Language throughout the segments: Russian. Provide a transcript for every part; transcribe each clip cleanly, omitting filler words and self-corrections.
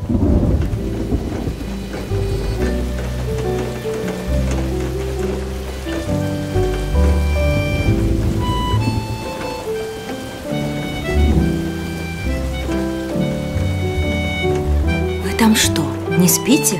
Вы там что, не спите?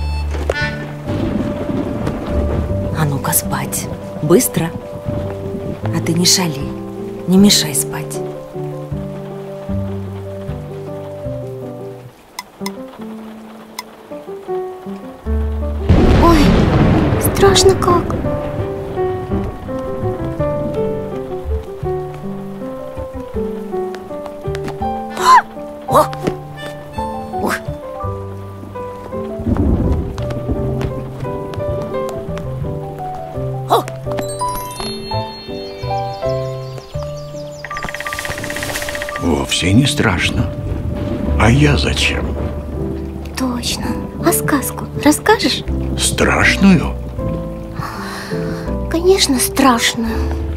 А ну-ка спать. Быстро. А ты не шали, не мешай спать. Ой, страшно как. Вовсе не страшно. А я зачем? Точно. А сказку расскажешь? Страшную? Конечно, страшную.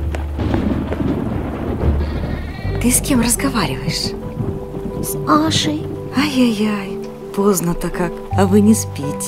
Ты с кем разговариваешь? С Ашей. Ай-яй-яй, поздно-то как, а вы не спите.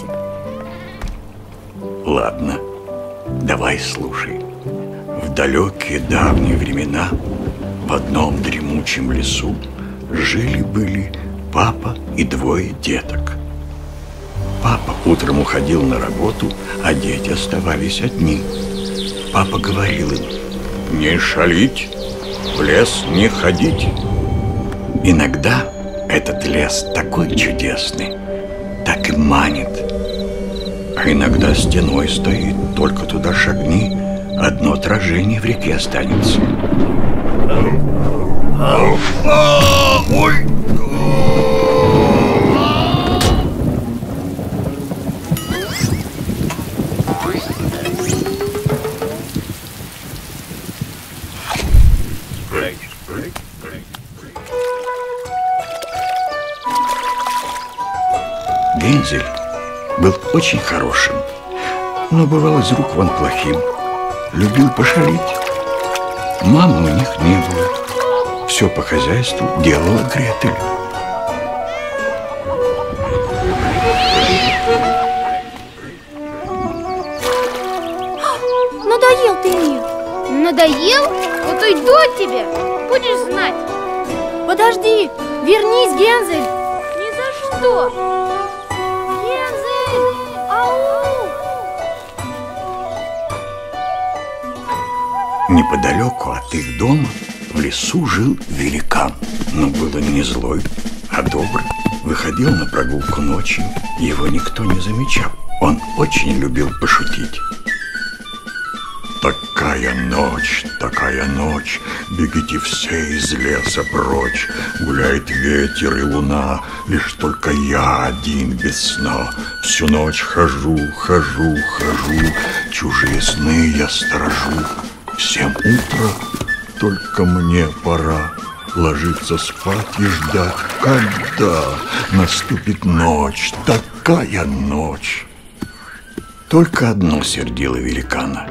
Ладно, давай слушай. В далекие давние времена в одном дремучем лесу жили-были папа и двое деток. Папа утром уходил на работу, а дети оставались одни. Папа говорил им: не шалить, в лес не ходить. Иногда этот лес такой чудесный, так и манит. А иногда стеной стоит, только туда шагни, одно отражение в реке останется. Ой! Гензель был очень хорошим, но бывал из рук вон плохим. Любил пошалить. Мамы у них не было. Все по хозяйству делала Гретель. Надоел ты мне. Надоел? Вот уйду от тебя, будешь знать. Подожди, вернись, Гензель. Ни за что. Гензель! Ау! Неподалеку от их дома в лесу жил великан. Но был он не злой, а добрый. Выходил на прогулку ночью, его никто не замечал. Он очень любил пошутить. Такая ночь, бегите все из леса прочь. Гуляет ветер и луна, лишь только я один без сна. Всю ночь хожу, чужие сны я сторожу. Всем утро, только мне пора ложиться спать и ждать, когда наступит ночь, такая ночь. Только одно сердило великана.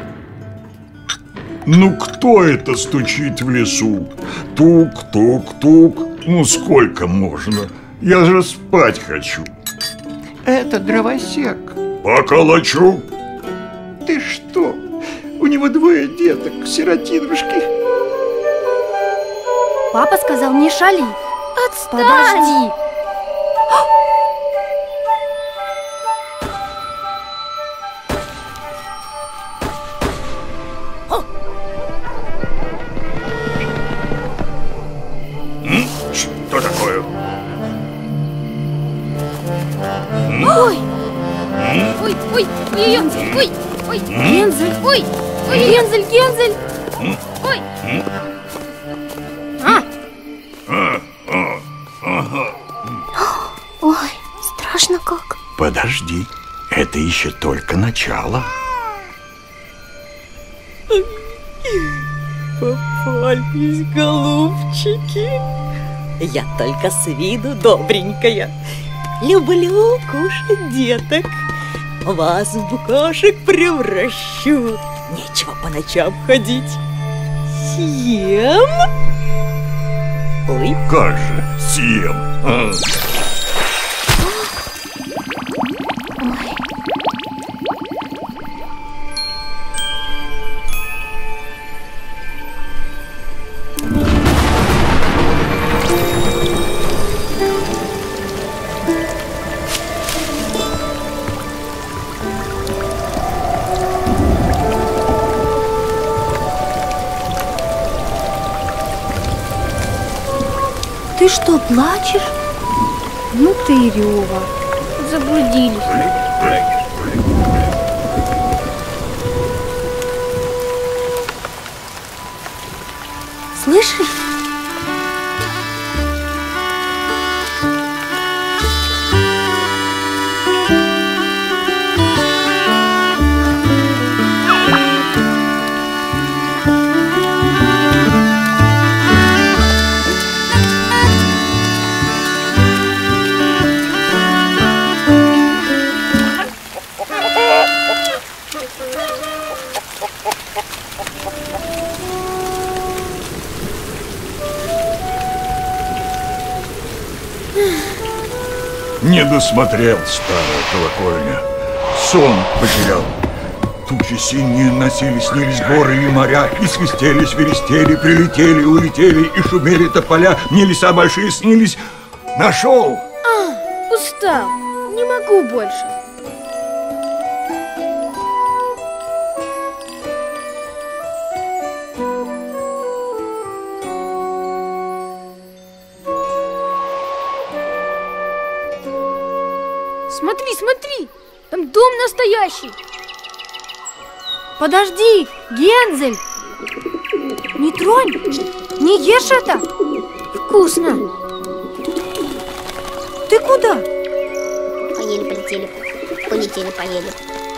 Ну кто это стучит в лесу? Тук-тук-тук. Ну сколько можно? Я же спать хочу. Это дровосек. Поколочу. Ты что? У него двое деток, сиротинушки. Папа сказал, не шали. Отстань! Подожди. Что такое? Ой! Ой, ой, ее! Ой, ой! Гензель! Ой! Ой! Гензель, Гензель! Ой! Ой, страшно как. Подожди, это еще только начало. Попались, голубчики. Я только с виду добренькая. Люблю кушать деток. Вас в букашек превращу. Нечего по ночам ходить. Съем. Ой. Как же съем? Ты что, плачешь? Ну ты, Рёва. Заблудились. Слышишь? Не досмотрел старая колокольня. Сон потерял. Тучи синие носили, снились горы и моря, и свистели, свиристели, прилетели, улетели, и шумели тополя. Мне леса большие снились. Нашел! Устал. Не могу больше. Смотри, смотри! Там дом настоящий! Подожди, Гензель! Не тронь! Не ешь это! Вкусно. Ты куда? Поели, полетели. Полетели, поели.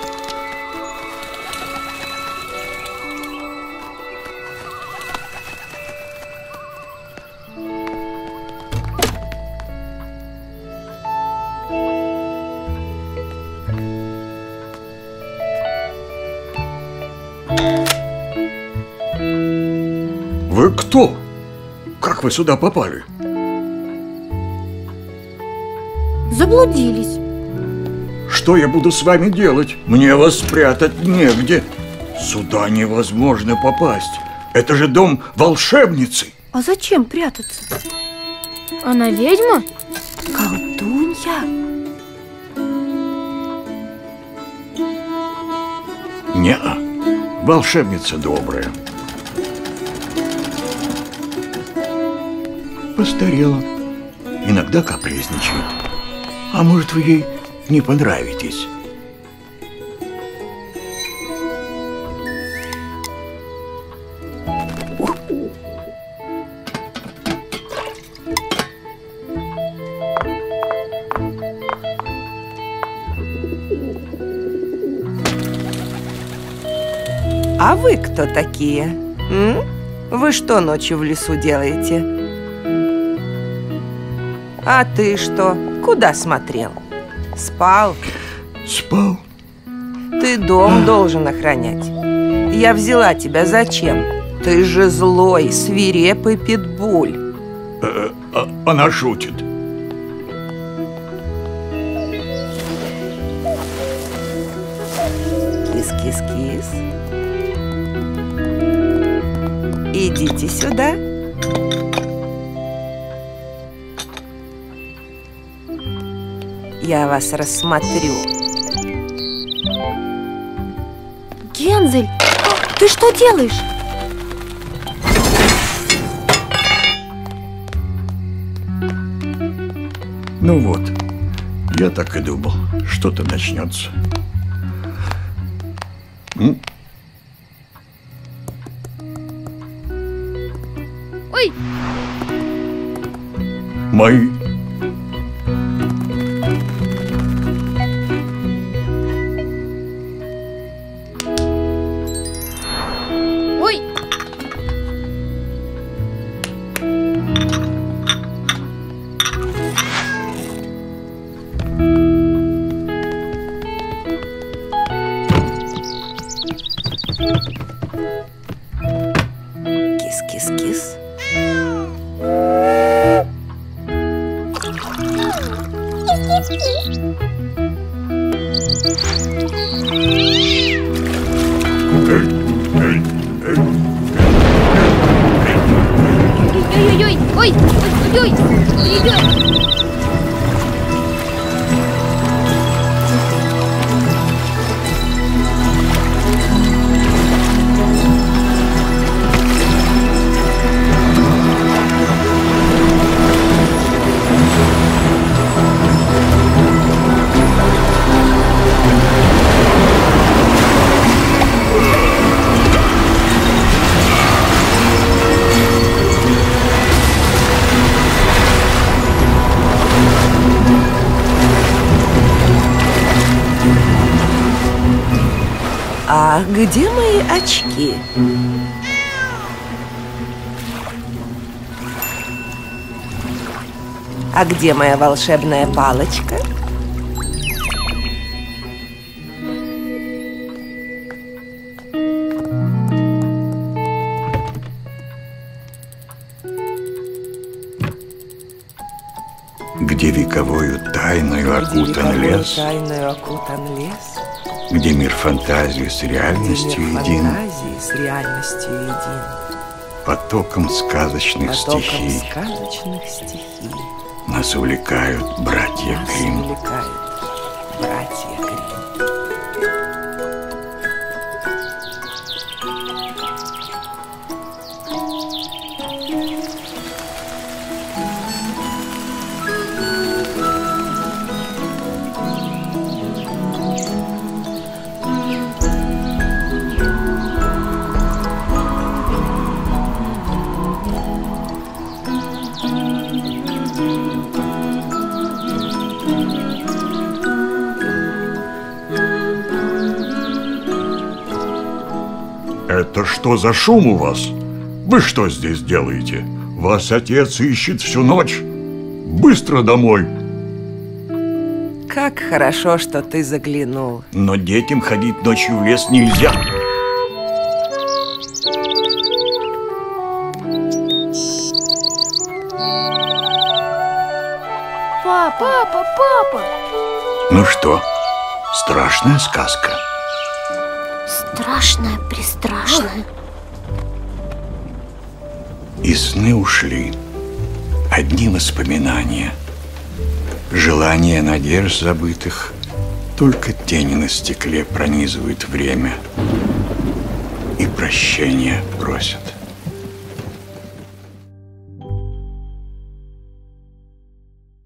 Вы кто? Как вы сюда попали? Заблудились. Что я буду с вами делать? Мне вас спрятать негде. Сюда невозможно попасть. Это же дом волшебницы. А зачем прятаться? Она ведьма? Колдунья. Не-а. Волшебница добрая. Постарела. Иногда капризничает. А может, вы ей не понравитесь? А вы кто такие? М? Вы что ночью в лесу делаете? А ты что? Куда смотрел? Спал? Спал. Ты дом должен охранять. Я взяла тебя зачем? Ты же злой, свирепый питбуль. Она шутит. Кис-кис-кис. Идите сюда. Я вас рассмотрю. Гензель, ты что делаешь? Ну вот, я так и думал, что-то начнется. Ой! Мои. Ой! Кис-кис-кис. Ой-ой-ой! Ой! Ой-ой-ой! Ой-ой-ой! А где мои очки? А где моя волшебная палочка? Где вековою тайною окутан лес, Тайною окутан лес, где мир фантазии с реальностью мир един, фантазии с реальностью един, потоком сказочных потоком стихий сказочных стихий нас увлекают братья нас Гримм. увлекают братья Гримм. Это что за шум у вас? Вы что здесь делаете? Вас отец ищет всю ночь. Быстро домой. Как хорошо, что ты заглянул. Но детям ходить ночью в лес нельзя. Папа! Ну что, страшная сказка? Страшное-престрашное. И сны ушли. Одни воспоминания. Желания надежд забытых. Только тени на стекле пронизывают время. И прощения просят.